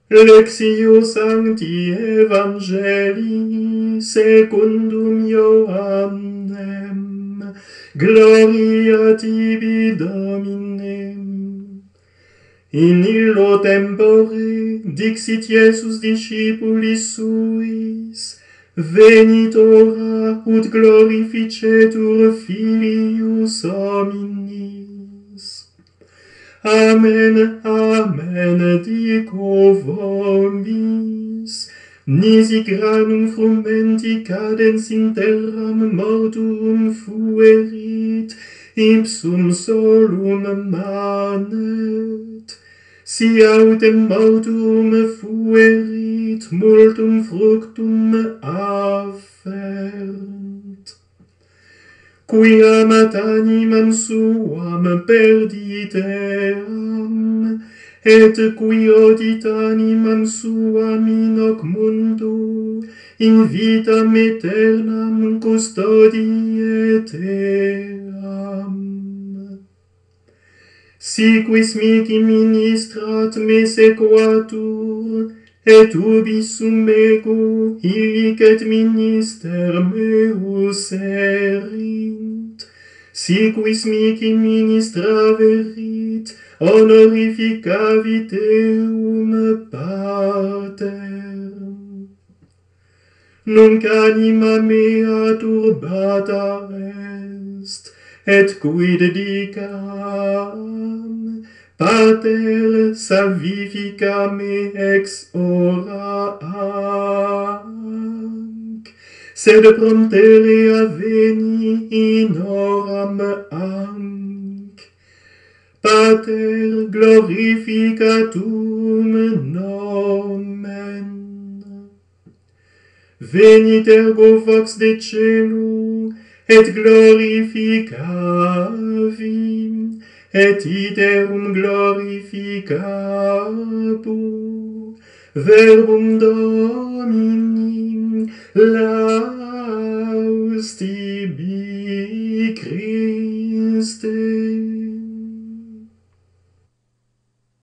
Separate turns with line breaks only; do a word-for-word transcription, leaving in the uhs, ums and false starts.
Lectio Sancti Evangelii secundum Ioannem. Gloria tibi, Domine. In illo tempore dixit Iesus discipulis suis, venit ora ut glorificetur Filius hominis. Amen, amen, dico vobis, nisi granum frumenti cadens in terram mortuum fuerit, ipsum solum manet, si autem mortuum fuerit, multum fructum affernt. Qui amat animam suam perditeam, et qui odit animam suam in hoc mundo, in vitam aeternam custodiet eam. Si quis mihi ministrat me sequatur, et ubi sum ego illicet minister meus erint, si quis mihi ministraverit, honorificavit eum pater. Nunc anima mea turbata est, et quid dicam, Pater, salvifica me ex ora hanc, sed promptere aveni in horam hanc. Pater, glorificatum nomen. Venit ergo vox de celu, et glorificavim, et iterum glorificabo, verbum Domini, la